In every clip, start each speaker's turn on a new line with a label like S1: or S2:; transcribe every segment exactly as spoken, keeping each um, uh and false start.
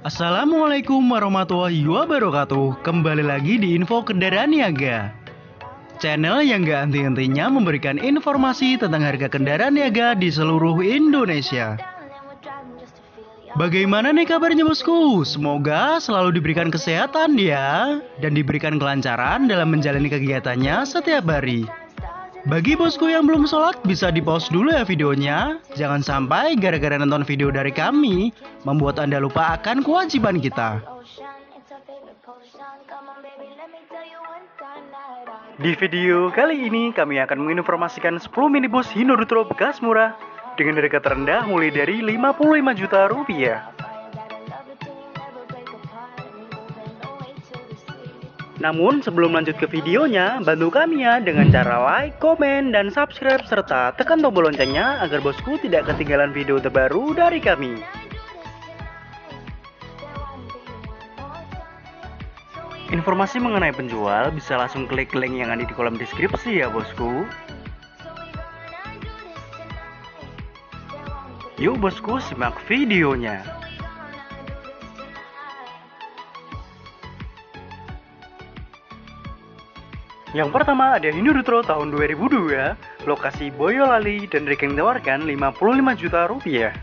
S1: Assalamualaikum warahmatullahi wabarakatuh. Kembali lagi di Info Kendaraan Niaga, channel yang gak henti-hentinya memberikan informasi tentang harga kendaraan niaga di seluruh Indonesia. Bagaimana nih kabarnya bosku? Semoga selalu diberikan kesehatan ya, dan diberikan kelancaran dalam menjalani kegiatannya setiap hari. Bagi bosku yang belum sholat, bisa di pause dulu ya videonya. Jangan sampai gara-gara nonton video dari kami membuat Anda lupa akan kewajiban kita. Di video kali ini kami akan menginformasikan sepuluh minibus Hino Dutro bekas murah dengan harga terendah mulai dari lima puluh lima juta rupiah. Namun sebelum lanjut ke videonya, bantu kami ya dengan cara like, komen, dan subscribe serta tekan tombol loncengnya agar bosku tidak ketinggalan video terbaru dari kami. Informasi mengenai penjual bisa langsung klik link yang ada di kolom deskripsi ya bosku. Yuk bosku, simak videonya. Yang pertama ada Hino Dutro tahun dua ribu dua, lokasi Boyolali dan rekening tawarkan lima puluh lima juta rupiah.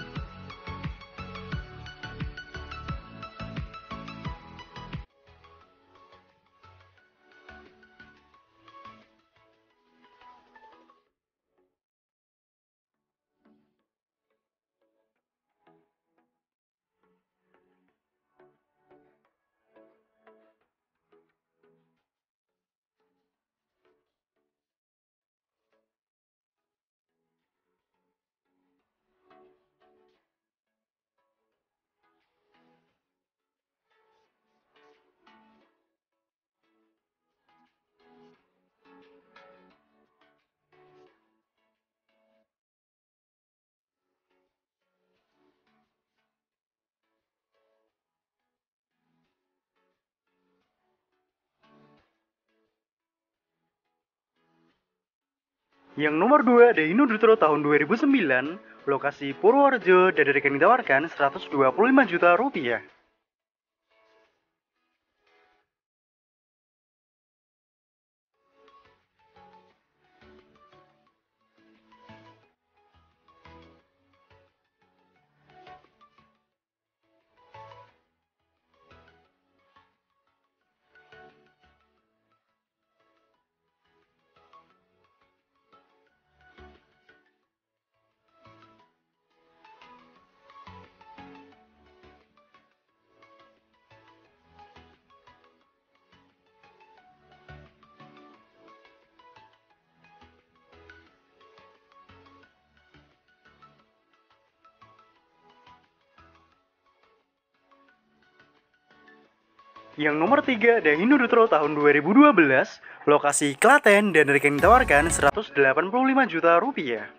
S1: Yang nomor dua ada Hino Dutro tahun dua ribu sembilan, lokasi Purworejo dan rekening tawarkan seratus dua puluh lima juta rupiah. Yang nomor tiga ada Hino Dutro tahun dua ribu dua belas, lokasi Klaten dan rekening tawarkan seratus delapan puluh lima juta rupiah.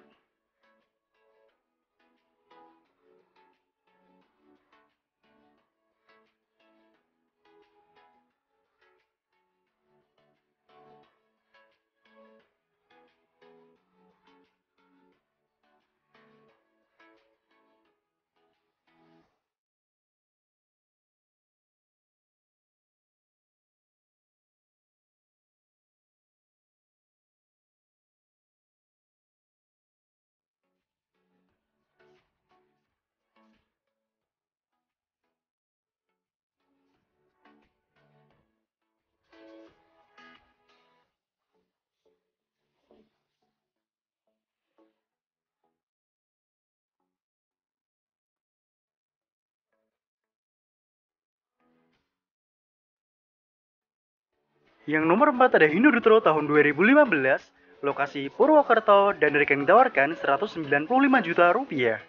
S1: Yang nomor empat ada Hino Dutro tahun dua ribu lima belas, lokasi Purwokerto dan rekening tawarkan seratus sembilan puluh lima juta rupiah.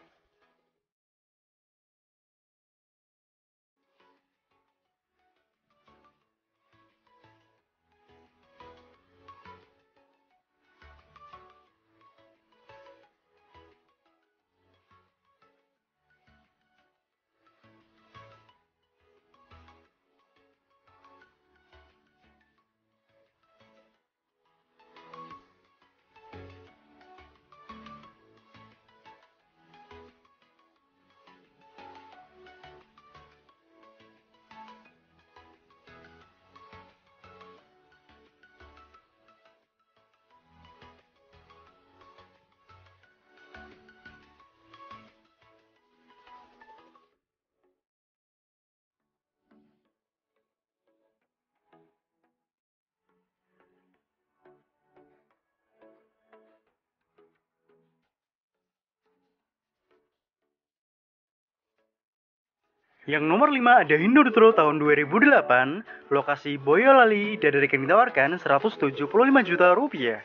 S1: Yang nomor lima ada Hindutro tahun dua ribu delapan, lokasi Boyolali dan rekening ditawarkan seratus tujuh puluh lima juta rupiah.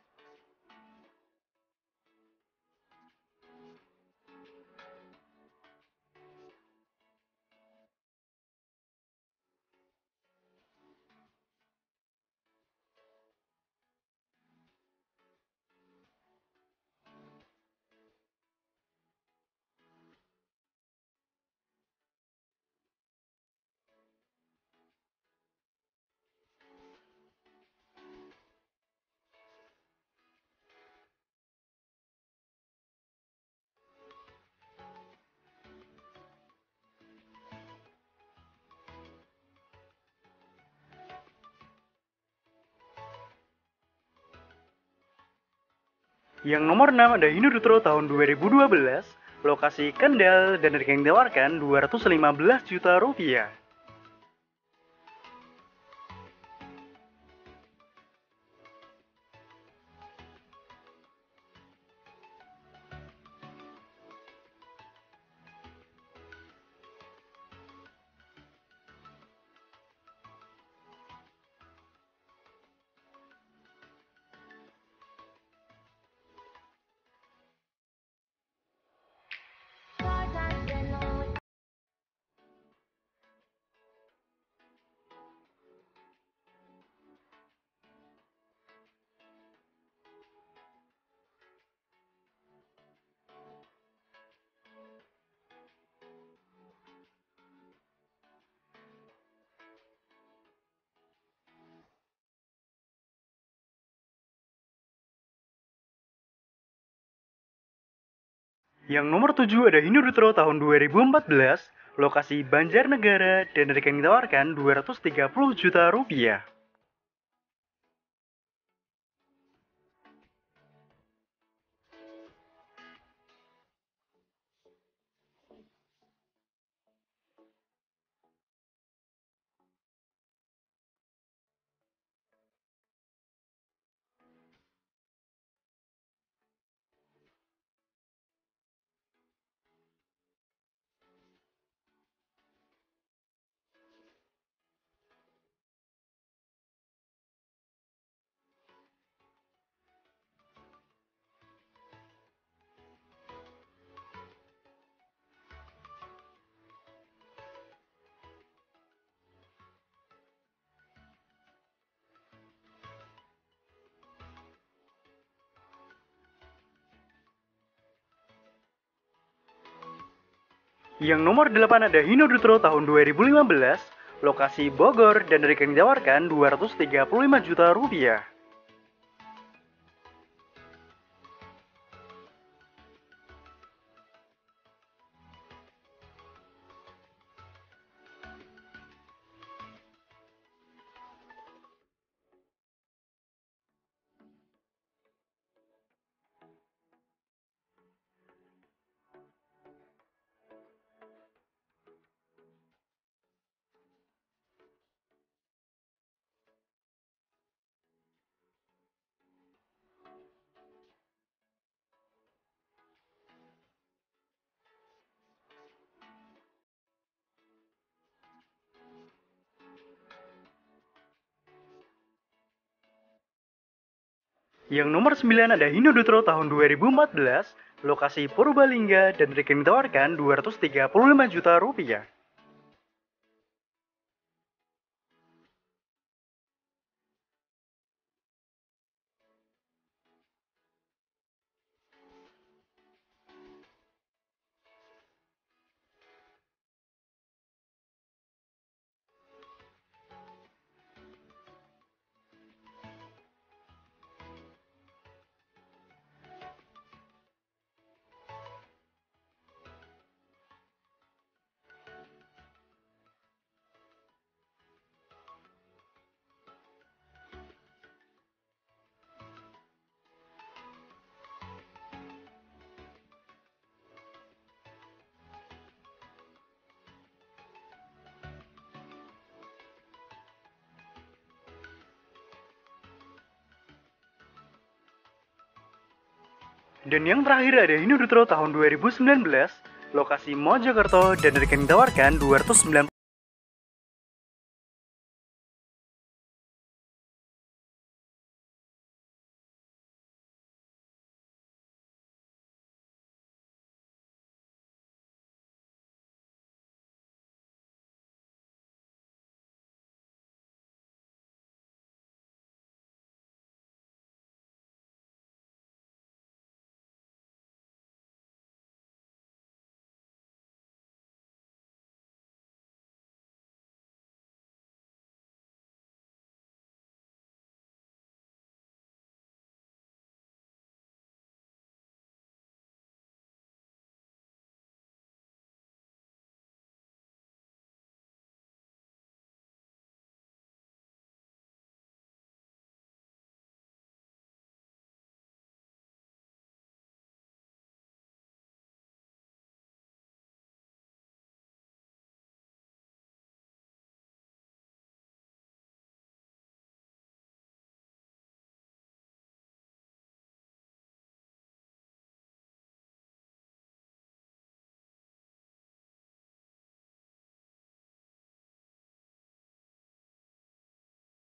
S1: Yang nomor enam ada Hindutro tahun dua ribu dua belas, lokasi Kendal dan rekening ditawarkan dua ratus lima belas juta rupiah. Yang nomor tujuh ada Hindutro tahun dua ribu empat belas, lokasi Banjarnegara dan rekening ditawarkan dua ratus tiga puluh juta rupiah. Yang nomor delapan ada Hindutro tahun dua ribu lima belas, lokasi Bogor dan rekening ditawarkan dua ratus tiga puluh lima juta rupiah. Yang nomor sembilan ada Hindutro tahun dua ribu empat belas, lokasi Purbalingga dan rekening ditawarkan dua ratus tiga puluh lima juta rupiah. Dan yang terakhir ada Hindutro tahun dua ribu sembilan belas, Lokasi Mojokerto dan rekening tawarkan dua ratus sembilan puluh